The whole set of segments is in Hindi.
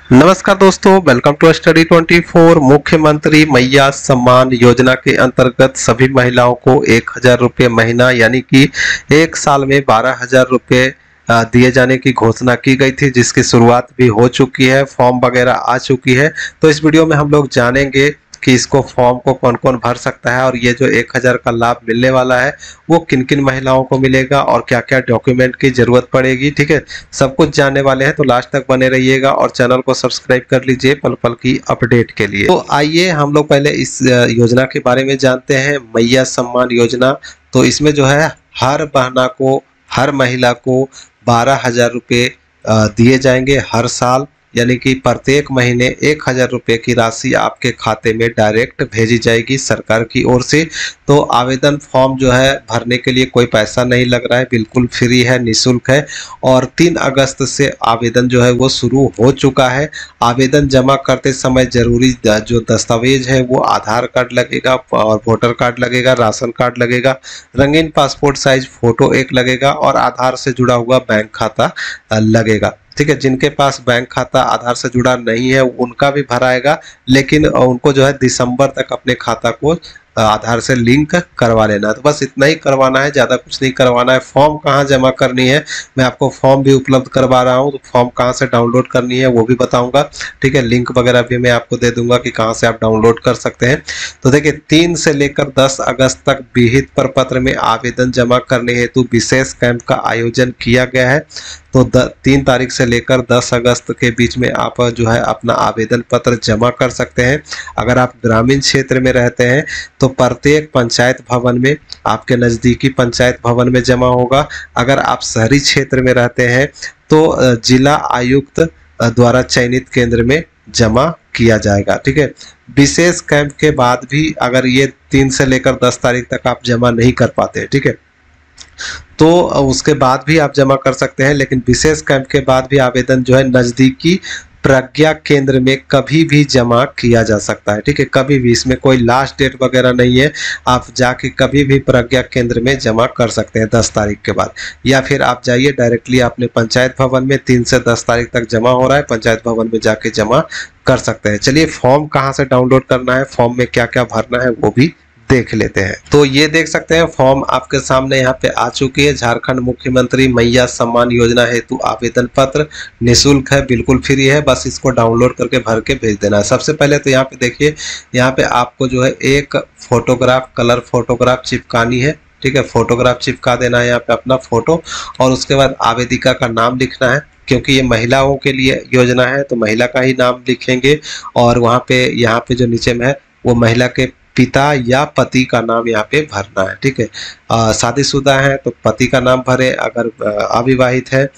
नमस्कार दोस्तों, वेलकम टू स्टडी 24। मुख्यमंत्री मैया सम्मान योजना के अंतर्गत सभी महिलाओं को 1,000 रुपये महीना यानी कि एक साल में 12,000 रुपये दिए जाने की घोषणा की गई थी, जिसकी शुरुआत भी हो चुकी है। फॉर्म वगैरह आ चुकी है। तो इस वीडियो में हम लोग जानेंगे कि इसको फॉर्म को कौन कौन भर सकता है और ये जो 1,000 का लाभ मिलने वाला है वो किन किन महिलाओं को मिलेगा और क्या क्या डॉक्यूमेंट की जरूरत पड़ेगी। ठीक है, सब कुछ जानने वाले हैं, तो लास्ट तक बने रहिएगा और चैनल को सब्सक्राइब कर लीजिए पल पल की अपडेट के लिए। तो आइए हम लोग पहले इस योजना के बारे में जानते हैं, मैया सम्मान योजना। तो इसमें जो है हर बहना को, हर महिला को 12,000 रुपये दिए जाएंगे हर साल, यानी कि प्रत्येक महीने 1,000 रुपये की राशि आपके खाते में डायरेक्ट भेजी जाएगी सरकार की ओर से। तो आवेदन फॉर्म जो है भरने के लिए कोई पैसा नहीं लग रहा है, बिल्कुल फ्री है, निःशुल्क है। और 3 अगस्त से आवेदन जो है वो शुरू हो चुका है। आवेदन जमा करते समय जरूरी जो दस्तावेज है वो आधार कार्ड लगेगा और वोटर कार्ड लगेगा, राशन कार्ड लगेगा, रंगीन पासपोर्ट साइज फोटो एक लगेगा और आधार से जुड़ा हुआ बैंक खाता लगेगा। ठीक है, जिनके पास बैंक खाता आधार से जुड़ा नहीं है उनका भी भराएगा, लेकिन उनको जो है दिसंबर तक अपने खाता को आधार से लिंक करवा लेना है। तो बस इतना ही करवाना है, ज़्यादा कुछ नहीं करवाना है। फॉर्म कहाँ जमा करनी है मैं आपको फॉर्म भी उपलब्ध करवा रहा हूँ, तो फॉर्म कहाँ से डाउनलोड करनी है वो भी बताऊंगा। ठीक है, लिंक वगैरह भी मैं आपको दे दूंगा कि कहाँ से आप डाउनलोड कर सकते हैं। तो देखिए, 3 से लेकर 10 अगस्त तक विहित प्रपत्र में आवेदन जमा करने हेतु विशेष कैंप का आयोजन किया गया है। तो 3 तारीख से लेकर 10 अगस्त के बीच में आप जो है अपना आवेदन पत्र जमा कर सकते हैं। अगर आप ग्रामीण क्षेत्र में रहते हैं तो प्रत्येक पंचायत भवन में, आपके नज़दीकी पंचायत भवन में जमा होगा। अगर आप शहरी क्षेत्र में रहते हैं तो जिला आयुक्त द्वारा चयनित केंद्र में जमा किया जाएगा। ठीक है, विशेष कैंप के बाद भी अगर ये 3 से लेकर 10 तारीख तक आप जमा नहीं कर पाते हैं, ठीक है, तो उसके बाद भी आप जमा कर सकते हैं। लेकिन विशेष कैंप के बाद भी आवेदन जो है नज़दीकी प्रज्ञा केंद्र में कभी भी जमा किया जा सकता है। ठीक है, कभी भी, इसमें कोई लास्ट डेट वगैरह नहीं है। आप जाके कभी भी प्रज्ञा केंद्र में जमा कर सकते हैं 10 तारीख के बाद, या फिर आप जाइए डायरेक्टली अपने पंचायत भवन में। 3 से 10 तारीख तक जमा हो रहा है, पंचायत भवन में जाके जमा कर सकते हैं। चलिए, फॉर्म कहाँ से डाउनलोड करना है, फॉर्म में क्या क्या भरना है वो भी देख लेते हैं। तो ये देख सकते हैं फॉर्म आपके सामने यहाँ पे आ चुकी है। झारखंड मुख्यमंत्री मैया सम्मान योजना हेतु आवेदन पत्र निःशुल्क है, बिल्कुल फ्री है, बस इसको डाउनलोड करके भर के भेज देना है। सबसे पहले तो यहाँ पे देखिए, यहाँ पे आपको जो है एक फोटोग्राफ, कलर फोटोग्राफ चिपकानी है। ठीक है, फोटोग्राफ चिपका देना है यहाँ पे अपना फोटो, और उसके बाद आवेदिका का नाम लिखना है। क्योंकि ये महिलाओं के लिए योजना है तो महिला का ही नाम लिखेंगे, और वहाँ पे यहाँ पे जो नीचे में है वो महिला के पिता या पति का नाम यहाँ पे भरना है। ठीक है, शादीशुदा है तो पति का नाम भरे, अगर अविवाहित है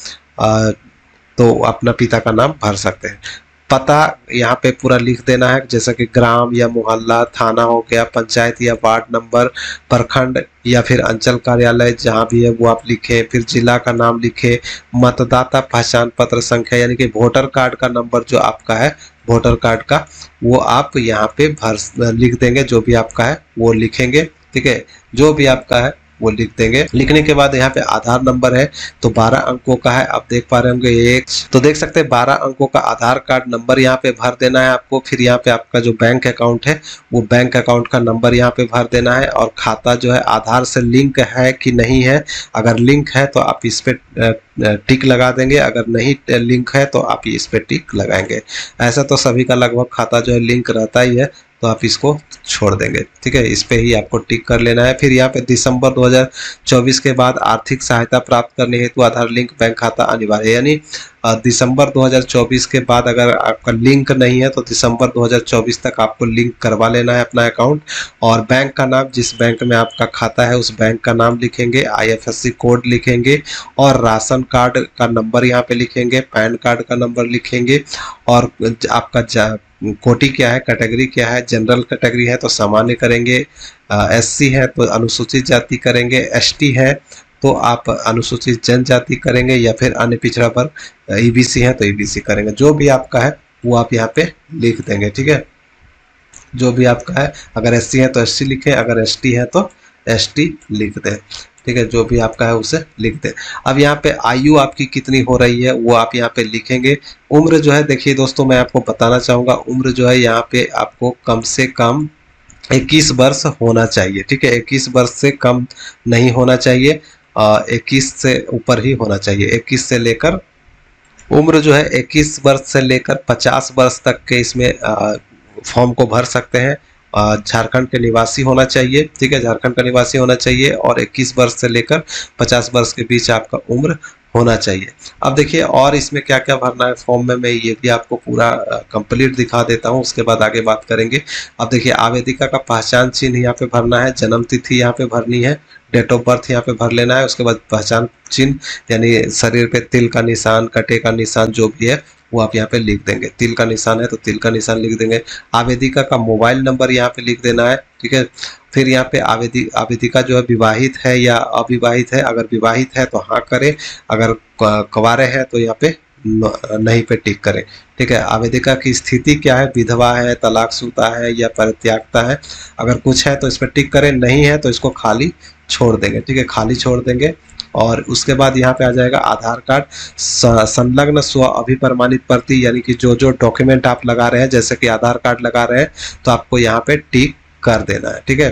तो अपना पिता का नाम भर सकते हैं। पता यहाँ पे पूरा लिख देना है, जैसा कि ग्राम या मोहल्ला, थाना हो गया, पंचायत या वार्ड नंबर, प्रखंड या फिर अंचल कार्यालय जहाँ भी है वो आप लिखें। फिर जिला का नाम लिखें। मतदाता पहचान पत्र संख्या यानी कि वोटर कार्ड का नंबर जो आपका है, वोटर कार्ड का, वो आप यहाँ पे लिख देंगे। जो भी आपका है वो लिखेंगे। ठीक है, जो भी आपका है वो लिख देंगे। लिखने के बाद यहाँ पे आधार नंबर है तो 12 अंकों का है, आप देख पा रहे होंगे एक, तो देख सकते हैं 12 अंकों का आधार कार्ड नंबर यहाँ पे भर देना है आपको। फिर यहाँ पे आपका जो बैंक अकाउंट है वो बैंक अकाउंट का नंबर यहाँ पे भर देना है, और खाता जो है आधार से लिंक है कि नहीं है। अगर लिंक है तो आप इस पे टिक लगा देंगे, अगर नहीं लिंक है तो आप इस पे टिक लगाएंगे। ऐसा तो सभी का लगभग खाता जो है लिंक रहता ही है, तो आप इसको छोड़ देंगे। ठीक है, इस पे ही आपको टिक कर लेना है। फिर यहाँ पे दिसंबर 2024 के बाद आर्थिक सहायता प्राप्त करने हेतु आधार लिंक बैंक खाता अनिवार्य है। यानी दिसंबर 2024 के बाद अगर आपका लिंक नहीं है तो दिसंबर 2024 तक आपको लिंक करवा लेना है अपना अकाउंट। और बैंक का नाम, जिस बैंक में आपका खाता है उस बैंक का नाम लिखेंगे, IFSC कोड लिखेंगे, और राशन कार्ड का नंबर यहाँ पे लिखेंगे, पैन कार्ड का नंबर लिखेंगे, और आपका कोटि क्या है, कैटेगरी क्या है। जनरल कैटेगरी है तो सामान्य करेंगे, SC है तो अनुसूचित जाति करेंगे, ST है तो आप अनुसूचित जनजाति करेंगे, या फिर अन्य पिछड़ा वर्ग EBC है तो EBC करेंगे। जो भी आपका है वो आप यहाँ पे लिख देंगे। ठीक है, जो भी आपका है, अगर SC है तो SC लिखें, अगर ST है तो ST लिख दें। ठीक है, जो भी आपका है उसे लिख दें। अब यहाँ पे आयु आपकी कितनी हो रही है वो आप यहाँ पे लिखेंगे। उम्र जो है देखिए दोस्तों, मैं आपको बताना चाहूँगा, उम्र जो है यहाँ पे आपको कम से कम 21 वर्ष होना चाहिए। ठीक है, 21 वर्ष से कम नहीं होना चाहिए, 21 से ऊपर ही होना चाहिए। 21 से लेकर उम्र जो है 21 वर्ष से लेकर 50 वर्ष तक के इसमें फॉर्म को भर सकते हैं। झारखंड के निवासी होना चाहिए। ठीक है, झारखंड का निवासी होना चाहिए और 21 वर्ष से लेकर 50 वर्ष के बीच आपका उम्र होना चाहिए। अब देखिए और इसमें क्या क्या भरना है फॉर्म में, मैं ये भी आपको पूरा कंप्लीट दिखा देता हूँ, उसके बाद आगे बात करेंगे। अब देखिए आवेदिका का पहचान चिन्ह यहाँ पे भरना है, जन्म तिथि यहाँ पे भरनी है, डेट ऑफ बर्थ यहाँ पे भर लेना है। उसके बाद पहचान चिन्ह यानी शरीर पे तिल का निशान, कटे का निशान जो भी है वो आप यहाँ पे लिख देंगे। तिल का निशान है तो तिल का निशान लिख देंगे। आवेदिका का मोबाइल नंबर यहाँ पे लिख देना है। ठीक है, फिर यहाँ पे आवेदिका जो है विवाहित है या अविवाहित है, अगर विवाहित है तो हाँ करें, अगर कुंवारे हैं तो यहाँ पे नहीं पे टिक करें। ठीक है, आवेदिका की स्थिति क्या है, विधवा है, तलाकशुदा है या परित्यागता है, अगर कुछ है तो इस पर टिक करें, नहीं है तो इसको खाली छोड़ देंगे। ठीक है, खाली छोड़ देंगे। और उसके बाद यहाँ पे आ जाएगा आधार कार्ड, संलग्न स्व अभिप्रमाणित प्रति, यानी कि जो जो डॉक्यूमेंट आप लगा रहे हैं, जैसे कि आधार कार्ड लगा रहे हैं तो आपको यहाँ पे टिक कर देना है। ठीक है,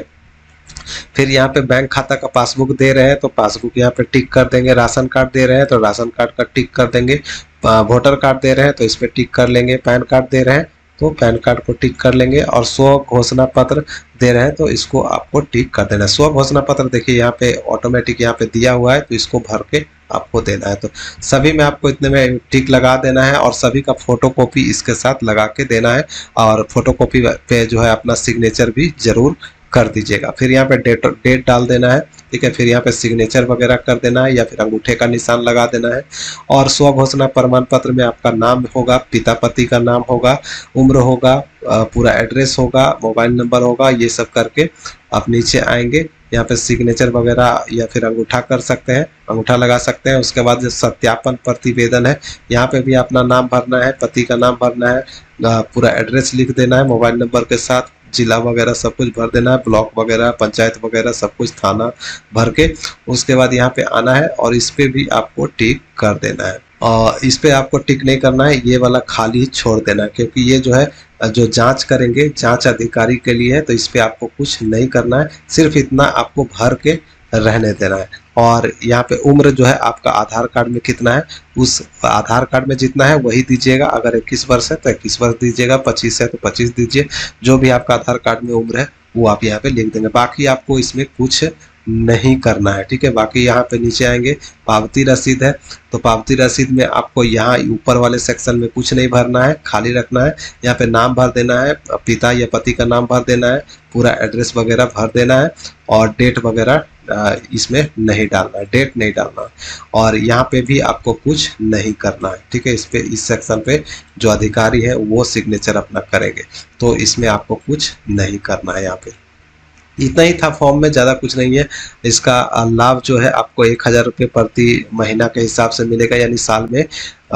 फिर यहाँ पे बैंक खाता का पासबुक दे रहे हैं तो पासबुक यहाँ पे टिक कर देंगे। राशन कार्ड दे रहे हैं तो राशन कार्ड का टिक कर देंगे। वोटर कार्ड दे रहे हैं तो इस पे टिक कर लेंगे। पैन कार्ड दे रहे हैं तो पैन कार्ड को टिक कर लेंगे। और स्व घोषणा पत्र दे रहे हैं तो इसको आपको टिक कर देना है। स्व घोषणा पत्र देखिए यहाँ पे ऑटोमेटिक यहाँ पे दिया हुआ है तो इसको भर के आपको देना है। तो सभी में आपको इतने में टिक लगा देना है और सभी का फोटो कॉपी इसके साथ लगा के देना है। और फोटो कॉपी पे जो है अपना सिग्नेचर भी जरूर कर दीजिएगा। फिर यहाँ पे डेट डाल देना है। ठीक है, फिर यहाँ पे सिग्नेचर वगैरह कर देना है या फिर अंगूठे का निशान लगा देना है। और स्व घोषणा प्रमाण पत्र में आपका नाम होगा, पिता पति का नाम होगा, उम्र होगा, पूरा एड्रेस होगा, मोबाइल नंबर होगा, ये सब करके आप नीचे आएंगे। यहाँ पे सिग्नेचर वगैरह या फिर अंगूठा कर सकते हैं, अंगूठा लगा सकते हैं। उसके बाद जो सत्यापन प्रतिवेदन है यहाँ पे भी अपना नाम भरना है, पति का नाम भरना है, पूरा एड्रेस लिख देना है मोबाइल नंबर के साथ, जिला वगैरह सब कुछ भर देना है, ब्लॉक वगैरह, पंचायत वगैरह सब कुछ, थाना भर के उसके बाद यहाँ पे आना है और इस पे भी आपको टिक कर देना है। और इस पे आपको टिक नहीं करना है, ये वाला खाली छोड़ देना है, क्योंकि ये जो है जो जांच करेंगे जांच अधिकारी के लिए है, तो इस पे आपको कुछ नहीं करना है, सिर्फ इतना आपको भर के रहने देना है। और यहाँ पे उम्र जो है आपका आधार कार्ड में कितना है, उस आधार कार्ड में जितना है वही दीजिएगा। अगर 21 वर्ष है तो 21 वर्ष दीजिएगा, 25 है तो 25 दीजिए, जो भी आपका आधार कार्ड में उम्र है वो आप यहाँ पे लिख देंगे। बाकी आपको इसमें कुछ नहीं करना है। ठीक है, बाकी यहाँ पे नीचे आएंगे, पावती रसीद है तो पावती रसीद में आपको यहाँ ऊपर वाले सेक्शन में कुछ नहीं भरना है, खाली रखना है। यहाँ पे नाम भर देना है, पिता या पति का नाम भर देना है, पूरा एड्रेस वगैरह भर देना है और डेट वगैरह इसमें नहीं डालना है, डेट नहीं डालना है। और यहाँ पे भी आपको कुछ नहीं करना है। ठीक है, इस सेक्शन पे जो अधिकारी है वो सिग्नेचर अपना करेंगे, तो इसमें आपको कुछ नहीं करना है। यहाँ पे इतना ही था फॉर्म में, ज़्यादा कुछ नहीं है। इसका लाभ जो है आपको 1000 रुपये प्रति महीना के हिसाब से मिलेगा, यानी साल में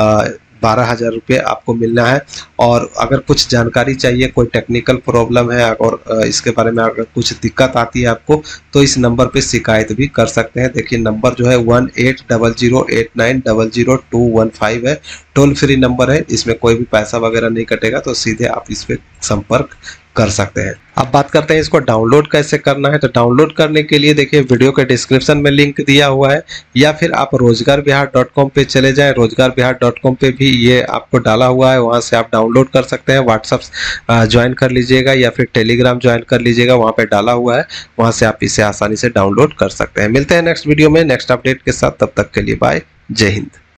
12,000 रुपये आपको मिलना है। और अगर कुछ जानकारी चाहिए, कोई टेक्निकल प्रॉब्लम है और इसके बारे में अगर कुछ दिक्कत आती है आपको, तो इस नंबर पे शिकायत भी कर सकते हैं। देखिए नंबर जो है 180089000215 है, टोल फ्री नंबर है, इसमें कोई भी पैसा वगैरह नहीं कटेगा, तो सीधे आप इस पे संपर्क कर सकते हैं। अब बात करते हैं इसको डाउनलोड कैसे करना है। तो डाउनलोड करने के लिए देखिए वीडियो के डिस्क्रिप्शन में लिंक दिया हुआ है, या फिर आप रोजगारबिहार.com पे चले जाएं, रोजगारबिहार.com पे भी ये आपको डाला हुआ है, वहां से आप डाउनलोड कर सकते हैं। व्हाट्सअप ज्वाइन कर लीजिएगा या फिर टेलीग्राम ज्वाइन कर लीजिएगा, वहां पे डाला हुआ है, वहां से आप इसे आसानी से डाउनलोड कर सकते हैं। मिलते हैं नेक्स्ट वीडियो में नेक्स्ट अपडेट के साथ, तब तक के लिए बाय, जय हिंद।